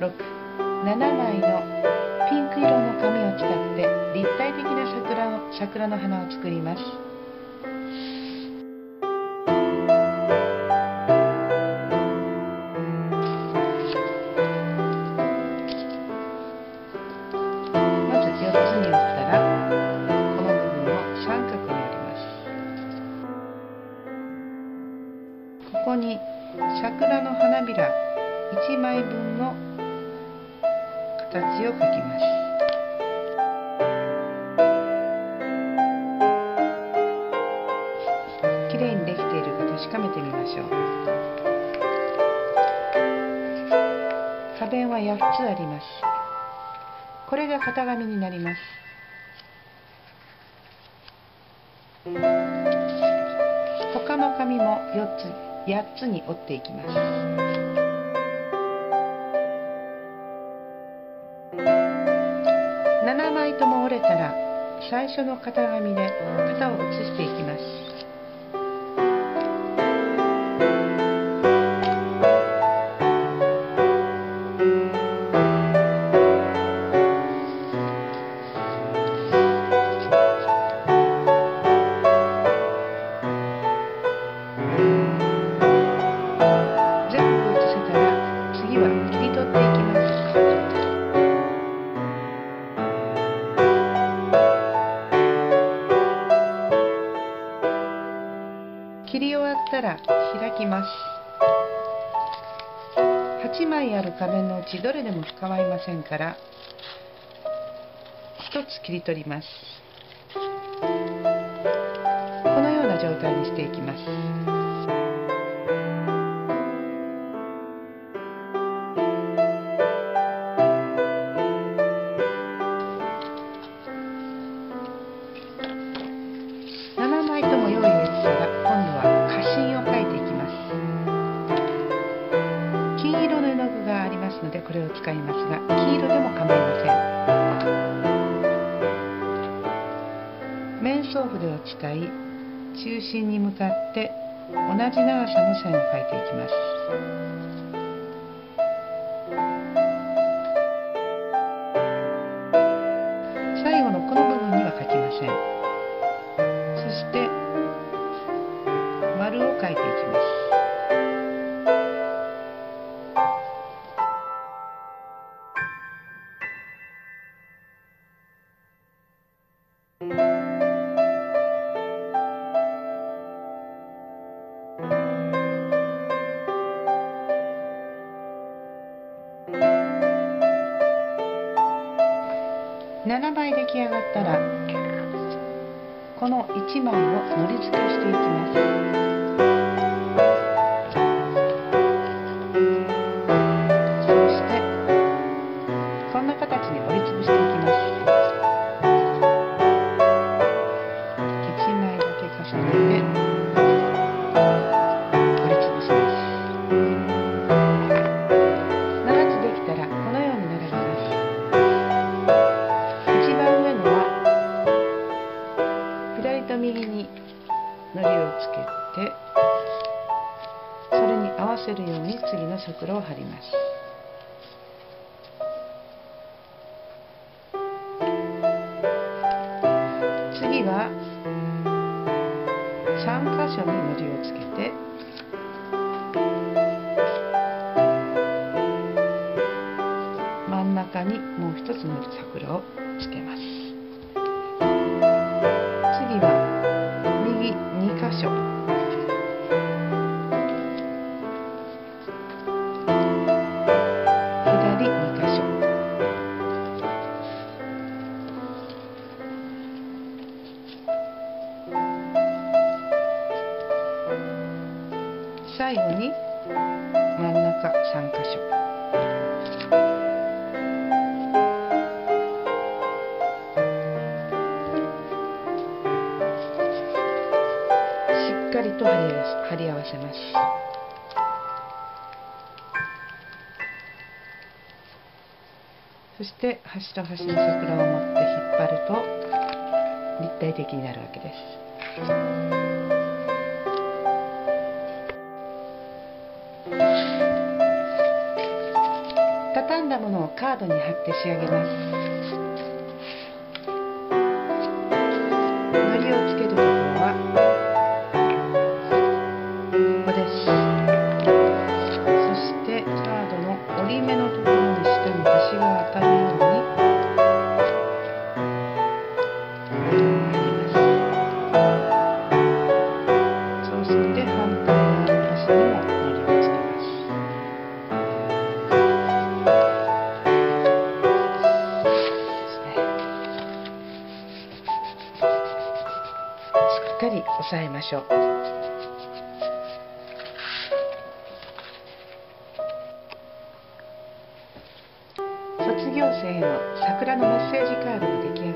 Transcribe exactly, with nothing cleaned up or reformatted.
ろく、ななまいのピンク色の紙を使って立体的な桜の、桜の花を作ります。まずよっつに折ったら、この部分を三角に折ります。ここに桜の花びらいちまいぶんの形を描きます。きれいにできているか確かめてみましょう。花弁はやっつあります。これが型紙になります。他の紙もよっつ、やっつに折っていきます。ななまいとも折れたら、最初の型紙で型を写していきます。切り終わったら開きます。はちまいある花弁のうちどれでも構いませんからひとつ切り取ります。このような状態にしていきます。ななまいとも用意できたら今度は花芯を描いていきます。金色の絵の具がありますのでこれを使いますが、黄色でも構いません。面相筆を使い中心に向かって同じ長さの線を描いていきます。最後のこの部分には描きません。そして丸を描いていきます。ななまい出来上がったらこのいちまいをのり付けしていきます。そしてこんな形に折りつぶしていきます。いちまいだけ重ねて折りつぶします。ななつできたらこのように並べます。左と右にのりをつけて、それに合わせるように次の桜を貼ります。次はさんかしょにのりをつけて真ん中にもう一つの桜をつけます。次は右にかしょ、左にかしょ、最後に真ん中さんかしょ。しっかりと貼り合わせます。そして端と端の桜を持って引っ張ると立体的になるわけです。畳んだなものをカードに貼って仕上げます。糊をつけるところはここです。そしてカードの折り目のところに下に端が当たるように貼ります。そうするで反対側の端にも糊をつけます。しっかり押さえましょう。卒業生への桜のメッセージカードが出来上がりました。